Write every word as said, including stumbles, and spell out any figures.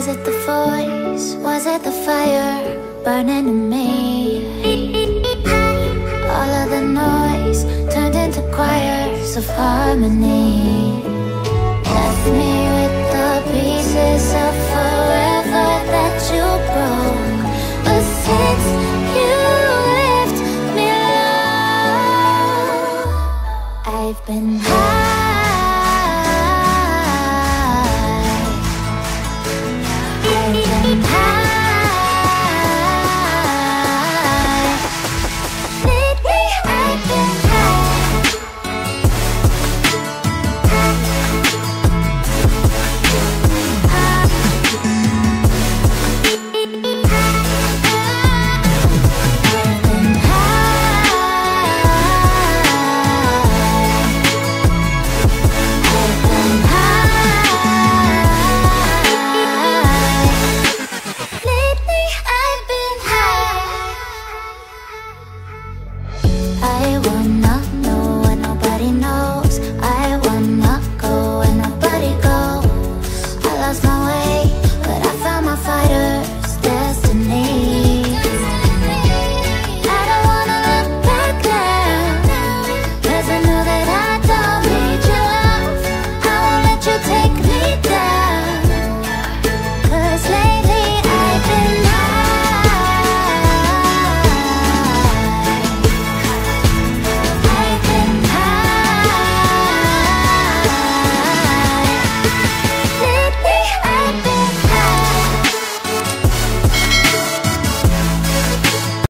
Was it the voice? Was it the fire burning in me? All of the noise turned into choirs of harmony. Left me with the pieces of forever that you broke. But since you left me alone, I've been